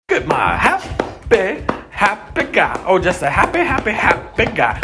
Look at my happy, happy guy. Oh, just a happy, happy, happy guy.